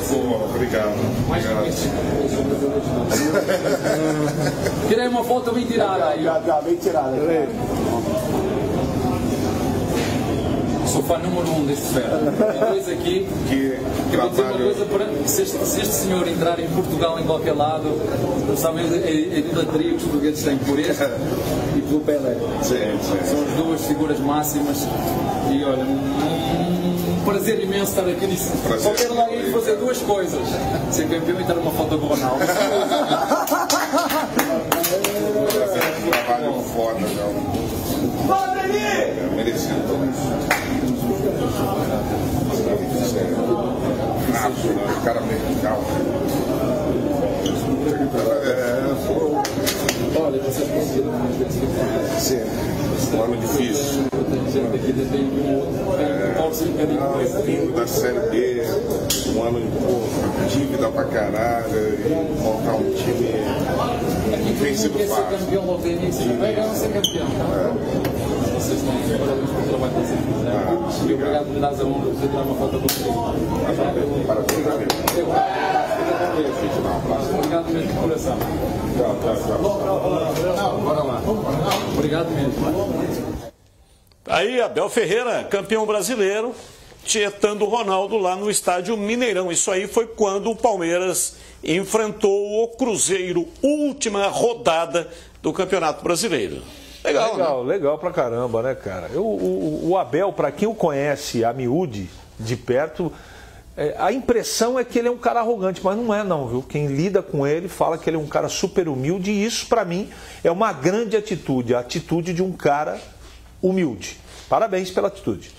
Obrigado. Mais tirei uma foto bem tirada aí. Bem tirada. Sou fã número 1 deste fera. Tem dois aqui que vou dizer uma coisa, se este senhor entrar em Portugal em qualquer lado, não sabem a idolatria que os portugueses têm por este e pelo Pelé. Sim. São as duas figuras máximas e olha, um prazer imenso estar aqui nisso. Só quero lá ir fazer duas coisas: ser campeão e ter uma foto com o Ronaldo. Trabalho foda, não. Merecido. O cara legal. Olha, vocês conseguiram fazer. Sim. Um ano difícil. Vindo da Série B, um ano de dívida pra caralho, e montar um time não tem sido fácil. Ser campeão logo de início, vai ganhar ser campeão. Vocês têm parabéns pelo trabalho que vocês fizeram. E obrigado por me dar a honra de tirar uma foto contigo. Obrigado mesmo de coração. Bora lá. Obrigado mesmo. Aí, Abel Ferreira, campeão brasileiro, tietando o Ronaldo lá no estádio Mineirão. Isso aí foi quando o Palmeiras enfrentou o Cruzeiro, última rodada do Campeonato Brasileiro. Legal, né? Legal pra caramba, né, cara? O Abel, pra quem o conhece a miúde, de perto, a impressão é que ele é um cara arrogante, mas não é não, viu? Quem lida com ele fala que ele é um cara super humilde e isso, pra mim, é uma grande atitude, a atitude de um cara humilde. Parabéns pela atitude.